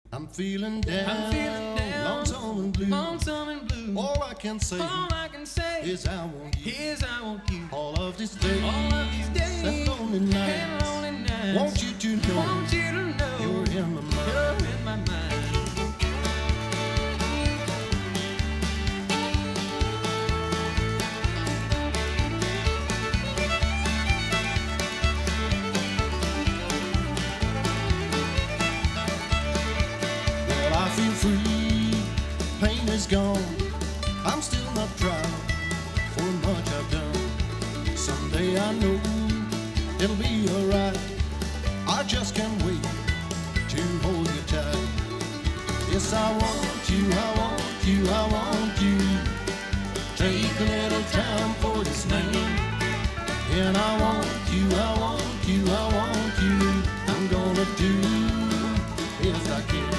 I'm feeling down, lonesome and blue. All I can say is I want you. I want you. All of these All of these days and lonely and nights. lonely nights. Want you to know, Want you to know you're in my mind. you're in my mind. Well, I feel free, pain is gone. I'm still not proud for much I've done. Someday I know it'll be alright. I just can't wait to hold you tight. Yes, I want you, I want you, I want you. Take a little time for this man. And I want you, I want you, I want you. I'm gonna do best I can.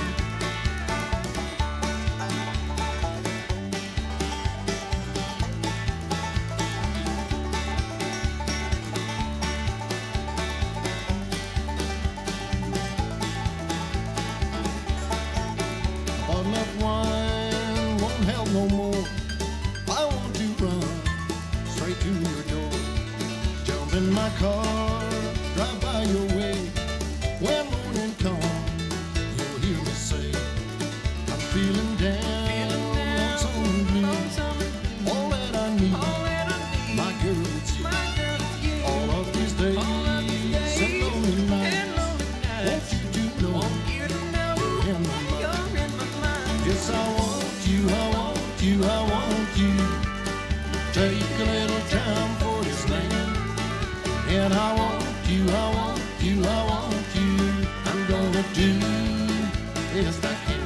Bottle of wine won't help no more. I want to run straight to your door. Jump in my car, drive by your way. When morning comes, you'll hear me say, I'm feeling down, lonesome and blue. All that I need, my girl, it's you. All of these days and lonely nights. Want you to know you're in my mind. Yes, I want you, I want you, I want you. Take a little time for this man. And I want you, I want you, I want you. I'm gonna do best I can.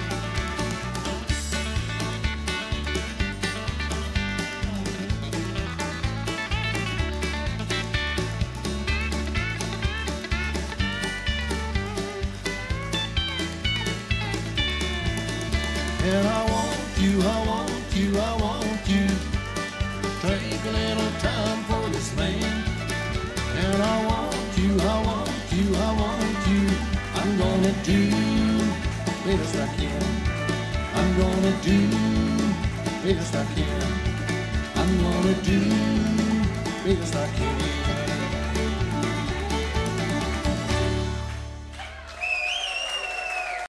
And I want you, I want you, I want you. Take a little time for this man. And I want you, I want you, I want you. I'm gonna do best I can. I'm gonna do best I can. I'm gonna do best I can.